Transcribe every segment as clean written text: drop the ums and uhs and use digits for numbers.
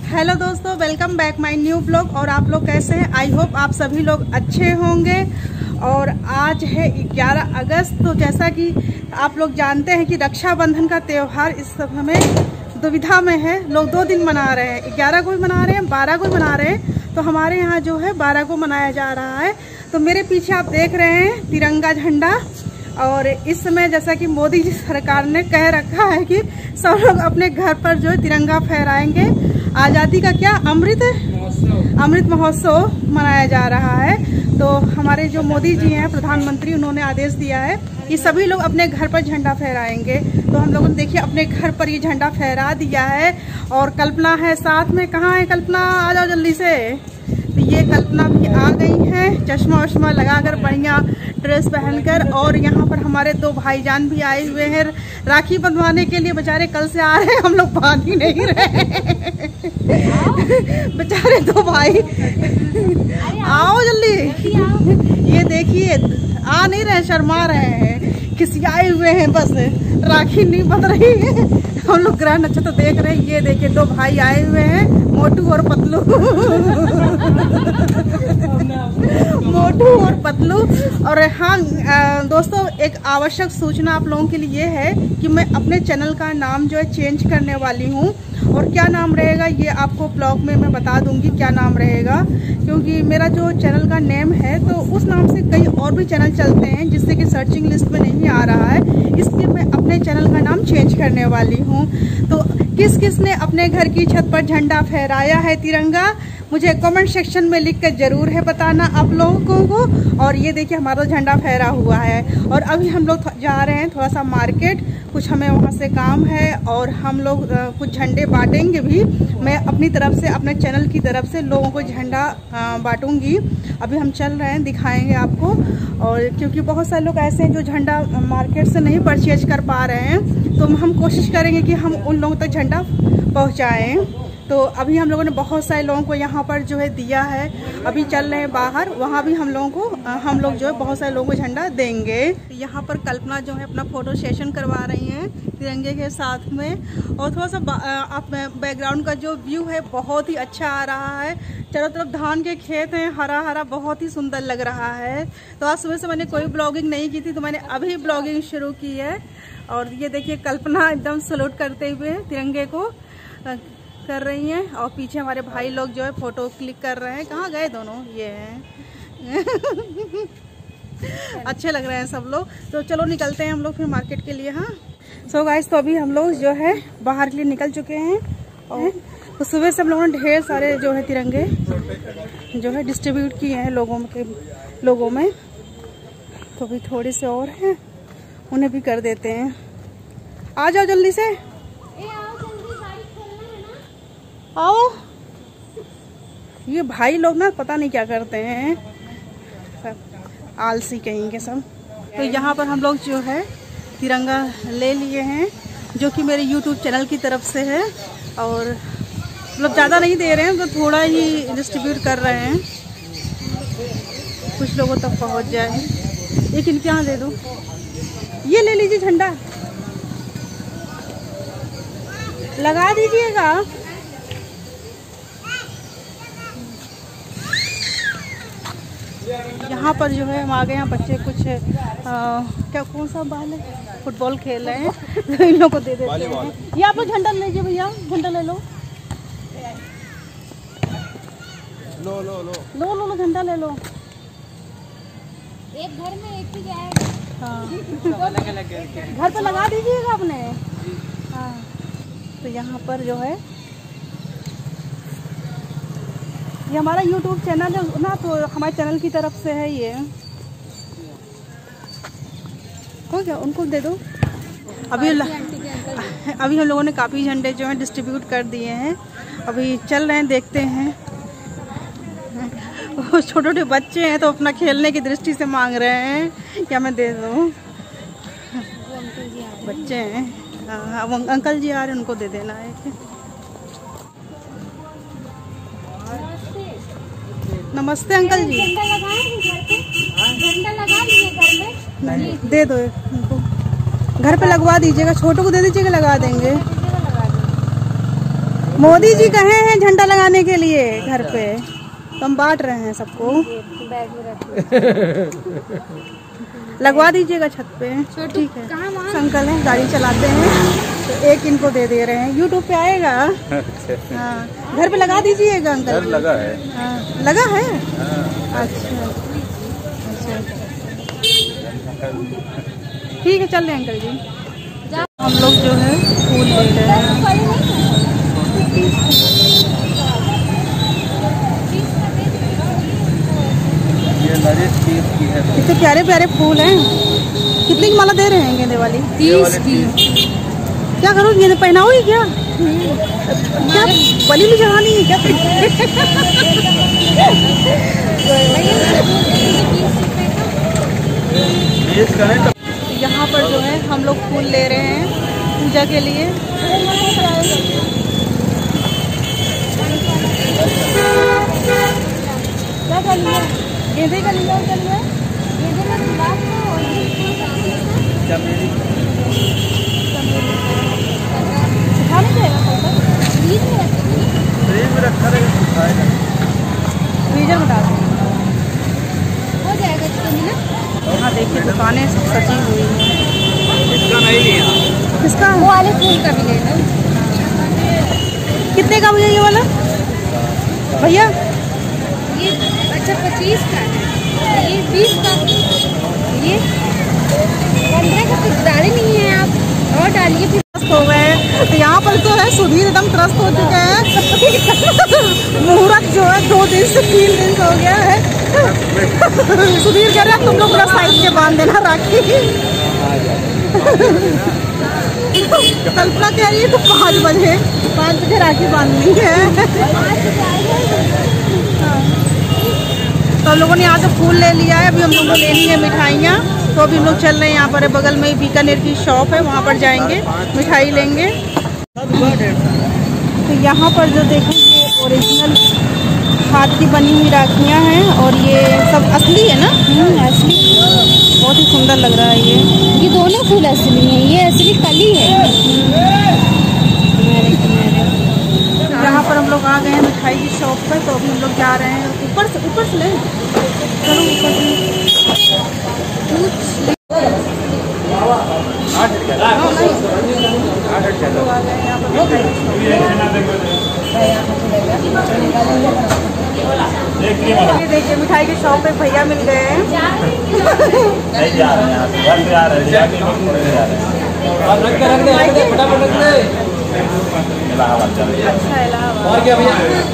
Hello दोस्तों, welcome back my new blog. और आप लोग कैसे हैं? आई होप आप सभी लोग अच्छे होंगे। और आज है 11 अगस्त। तो जैसा कि आप लोग जानते हैं कि रक्षाबंधन का त्यौहार इस समय दुविधा में है। लोग 2 दिन मना रहे हैं, 11 को भी मना रहे हैं, 12 को भी मना रहे हैं। तो हमारे यहाँ जो है 12 को मनाया जा रहा है। तो मेरे पीछे आप देख रहे हैं तिरंगा झंडा। और इस समय जैसा कि मोदी जी सरकार ने कह रखा है कि सब लोग अपने घर पर जो है तिरंगा फहराएंगे। आज़ादी का क्या अमृत महोत्सव मनाया जा रहा है। तो हमारे जो मोदी जी हैं प्रधानमंत्री, उन्होंने आदेश दिया है कि सभी लोग अपने घर पर झंडा फहराएंगे। तो हम लोगों ने देखिए अपने घर पर ये झंडा फहरा दिया है। और कल्पना है साथ में। कहाँ है कल्पना? आ जाओ जल्दी से। तो ये कल्पना भी आ गई है, चश्मा वश्मा लगाकर, बढ़िया ड्रेस पहनकर। और यहाँ पर हमारे 2 भाईजान भी आए हुए हैं राखी बंधवाने के लिए। बेचारे कल से आ रहे हैं, हम लोग बांध ही नहीं रहे। बेचारे 2 भाई, आओ जल्दी। ये देखिए आ नहीं रहे, शर्मा रहे हैं, खिसियाए हुए हैं, बस राखी नहीं बंध रही है। हम लोग ग्रहण अच्छा तो देख रहे हैं। ये देखिए 2 भाई आए हुए हैं, मोटू और पतलू। मोटू और पतलू। और हाँ दोस्तों, एक आवश्यक सूचना आप लोगों के लिए है कि मैं अपने चैनल का नाम जो है चेंज करने वाली हूँ। और क्या नाम रहेगा ये आपको ब्लॉग में मैं बता दूंगी क्या नाम रहेगा। क्योंकि मेरा जो चैनल का नेम है तो उस नाम से कई और भी चैनल चलते हैं जिससे कि सर्चिंग लिस्ट में नहीं आ रहा है। इसलिए मैं अपने चैनल का नाम चेंज करने वाली हूँ। तो किस किस ने अपने घर की छत पर झंडा फहराया है तिरंगा, मुझे कमेंट सेक्शन में लिख कर जरूर है बताना आप लोगों को। और ये देखिए हमारा झंडा फहरा हुआ है। और अभी हम लोग जा रहे हैं थोड़ा सा मार्केट, कुछ हमें वहाँ से काम है। और हम लोग कुछ झंडे बांटेंगे भी। मैं अपनी तरफ से, अपने चैनल की तरफ से लोगों को झंडा बांटूंगी। अभी हम चल रहे हैं, दिखाएंगे आपको। और क्योंकि बहुत सारे लोग ऐसे हैं जो झंडा मार्केट से नहीं परचेज कर पा रहे हैं, तो हम कोशिश करेंगे कि हम उन लोगों तक झंडा पहुँचाएँ। तो अभी हम लोगों ने बहुत सारे लोगों को यहाँ पर जो है दिया है। अभी चल रहे हैं बाहर, वहाँ भी हम लोग जो है बहुत सारे लोगों को झंडा देंगे। यहाँ पर कल्पना जो है अपना फोटो सेशन करवा रही हैं तिरंगे के साथ में। और थोड़ा सा आप बैकग्राउंड का जो व्यू है बहुत ही अच्छा आ रहा है। चारों तरफ धान के खेत हैं, हरा हरा, बहुत ही सुंदर लग रहा है। तो आज सुबह से मैंने कोई ब्लॉगिंग नहीं की थी, तो मैंने अभी ब्लॉगिंग शुरू की है। और ये देखिए कल्पना एकदम सैल्यूट करते हुए तिरंगे को कर रही हैं। और पीछे हमारे भाई लोग जो है फोटो क्लिक कर रहे हैं। कहाँ गए दोनों? ये हैं। अच्छे लग रहे हैं सब लोग। तो चलो निकलते हैं हम लोग फिर मार्केट के लिए। हाँ सो गाइस, तो अभी हम लोग जो है बाहर के लिए निकल चुके हैं। और तो सुबह से हम लोगों ने ढेर सारे जो है तिरंगे जो है डिस्ट्रीब्यूट किए हैं लोगों में। तो अभी थोड़े से और हैं, उन्हें भी कर देते हैं। आ जाओ जल्दी से, आओ। ये भाई लोग ना पता नहीं क्या करते हैं, आलसी कहीं के सब। तो यहाँ पर हम लोग जो है तिरंगा ले लिए हैं, जो कि मेरे YouTube चैनल की तरफ से है। और मतलब ज़्यादा नहीं दे रहे हैं, तो थोड़ा ही डिस्ट्रीब्यूट कर रहे हैं, कुछ लोगों तक पहुँच जाए। एक इनके यहाँ दे दो, ये ले लीजिए झंडा, लगा दीजिएगा। यहाँ पर जो है हम आ गए हैं, बच्चे कुछ क्या कौन सा बाल है, फुटबॉल खेल रहे हैं। तो इन लोगों को दे देते हैं। ये आप लोग झंडा ले लीजिए भैया, झंडा ले लो। लो झंडा ले लो। एक घर में एक ही जाएगा। हाँ घर पर लगा दीजिएगा अपने। हाँ तो यहाँ पर जो है ये हमारा YouTube चैनल है ना, तो हमारे चैनल की तरफ से है ये। हो गया, उनको दे दो। अभी हम लोगों ने काफ़ी झंडे जो हैं डिस्ट्रीब्यूट कर दिए हैं। अभी चल रहे हैं, देखते हैं। छोटे छोटे बच्चे हैं तो अपना खेलने की दृष्टि से मांग रहे हैं क्या मैं दे दूँ। बच्चे हैं, हाँ वो अंकल जी आ रहे हैं, उनको दे देना है। नमस्ते अंकल जी। झंडा लगा दिए घर में, दे दो उनको, घर पे लगवा दीजिएगा। छोटू को दे दीजिएगा, लगा देंगे। मोदी जी कहे हैं झंडा लगाने के लिए घर पे, तो हम बांट रहे हैं सबको। लगवा दीजिएगा छत पे। ठीक है। अंकल हैं, गाड़ी चलाते हैं, तो एक इनको दे दे रहे हैं। यूट्यूब पे आएगा। हाँ, घर पे लगा दीजिएगा अंकल। लगा है। हाँ, लगा है। अच्छा, ठीक है, चल रहे अंकल जी। हम लोग जो है फूल ले रहे हैं। ये नरेश की है। इतने प्यारे प्यारे फूल हैं। कितने की माला दे रहे हैं गेंदे वाली? 30 की। क्या करो, गेंदे पहनाओगी क्या? क्या बलि में चढ़ानी है क्या? यहाँ पर जो है हम लोग फूल ले रहे हैं पूजा के लिए। क्या कर लिया? गेंदे का लिया, क्या लिया? गेंदे का गुलाब का और चमेली सुखाने जाएगा कल तक? फ्रीज में रखेंगे। फ्रीज में रखा रहेगा, सुखाएगा। फ्रीजर में डाल दें। हो जाएगा इसके लिए ना। हाँ देखिए, दुकानें सब सजी हुई हैं। इसका नहीं लिया। किसका? वो वाले फूल का भी ले लो। कितने का भैया ये वाला? भैया ये अच्छा 25 का है, ये 20 का, ये 15 का। कुछ डाले नहीं है आप, और डालिए फिर। हो गए तो यहाँ पर जो है सुधीर एकदम त्रस्त हो चुके हैं। मुहूर्त जो है 2 दिन से 3 दिन से हो गया है। सुधीर कह रहे हैं तुम लोग पूरा साइड के बांध देना राखी। कल्पना कह रही है तो 5 बजे राखी बांधनी है। तो हम लोगों ने यहाँ से फूल ले लिया है। अभी हम लोगों को लेनी है मिठाइयाँ, तो अभी हम लोग चल रहे हैं। यहाँ पर बगल में ही बीकानेर की शॉप है, वहाँ पर जाएंगे, मिठाई लेंगे। तो यहाँ पर जो देखें ये ओरिजिनल हाथ की बनी हुई राखियाँ हैं, और ये सब असली है ना? असली। बहुत ही सुंदर लग रहा है ये दोनों फूल असली हैं, ये असली कली है। यहाँ पर हम लोग आ गए हैं मिठाई की शॉप पर, तो अभी हम लोग जा रहे हैं ऊपर से लें। चलो ऊपर से। ये देखिए मिठाई की शॉप पे भैया मिल गए हैं। अच्छा इलाहाबाद। और क्या भैया?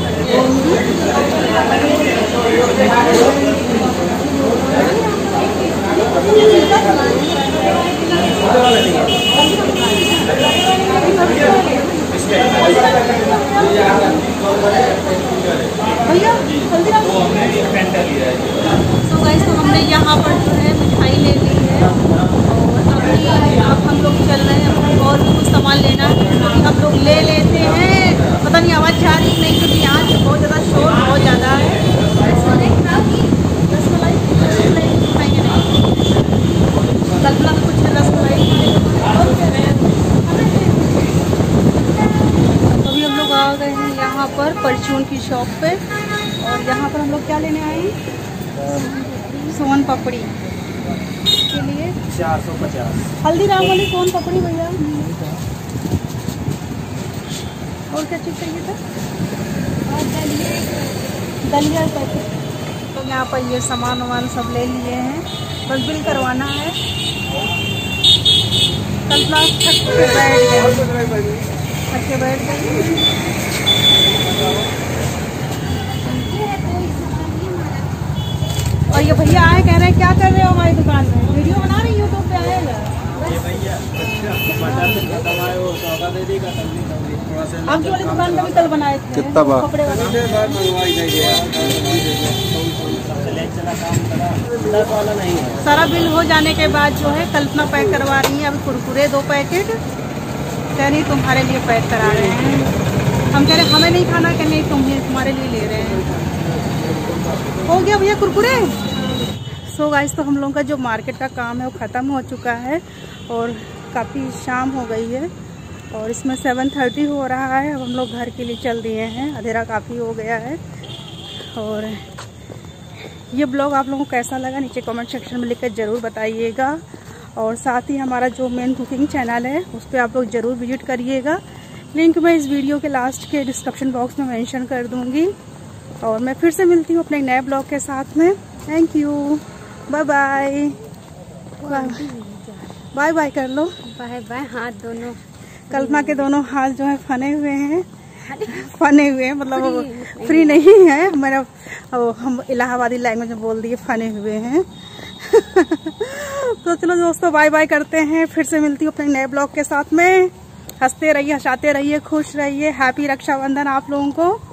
भैया तो गाइस, तो हमने यहाँ पर जो है मिठाई ले ली है, और अब हम लोग चल रहे हैं। और भी कुछ सामान लेना है, क्योंकि हम लोग ले लेते हैं। पता नहीं आवाज़ जा रही नहीं, क्योंकि यहाँ से बहुत ज़्यादा शोर बहुत ज़्यादा है। कल्पना को कुछ रसमलाई। अभी हम लोग आ गए हैं यहाँ पर परचून की शॉप पे, और यहाँ पर हम लोग क्या लेने आए हैं? सोन पापड़ी के लिए 450। हल्दीराम वाली सोन पापड़ी भैया। और क्या चीज़ चाहिए था? और दलिया पैकेट। तो यहाँ पर ये सामान वामान सब ले लिए हैं, बस बिल करवाना है। कल्पना छत पे बैठ गई। और ये भैया आए, कह रहे हैं क्या कर रहे हो हमारी दुकान में? वीडियो बना रही यूट्यूब पे आएगा। आप जो वाली दुकान पे भी कल बनाए थे कितना बार? कपड़े वाला। सारा बिल हो जाने के बाद जो है कल्पना पैक करवा रही है। अभी कुरकुरे 2 पैकेट कह रही तुम्हारे लिए पैक करा रहे हैं। हम कह रहे हमें नहीं खाना, कह नहीं तुम्हारे लिए ले रहे हैं। हो गया भैया कुरकुरे। सो गाइस, तो हम लोगों का जो मार्केट का काम है वो ख़त्म हो चुका है, और काफ़ी शाम हो गई है। और इसमें 7:30 हो रहा है। अब हम लोग घर के लिए चल दिए हैं, अंधेरा काफ़ी हो गया है। और ये ब्लॉग आप लोगों को कैसा लगा नीचे कमेंट सेक्शन में लिखकर ज़रूर बताइएगा। और साथ ही हमारा जो मेन कुकिंग चैनल है उस पर आप लोग ज़रूर विजिट करिएगा। लिंक मैं इस वीडियो के लास्ट के डिस्क्रिप्शन बॉक्स में मेंशन कर दूँगी। और मैं फिर से मिलती हूँ अपने नए ब्लॉग के साथ में। Thank you, bye bye. Bye bye कर लो। Bye bye. हाथ दोनों कल्पना के दोनों हाथ जो है फने हुए हैं, मतलब फ्री नहीं है। मेरा हम इलाहाबादी लैंग्वेज में बोल दिए फने हुए हैं। तो चलो दोस्तों, बाय बाय करते हैं। फिर से मिलती हूँ अपने नए ब्लॉग के साथ में। हंसते रहिए, हंसाते रहिए, खुश रहिए। हैप्पी रक्षाबंधन आप लोगों को।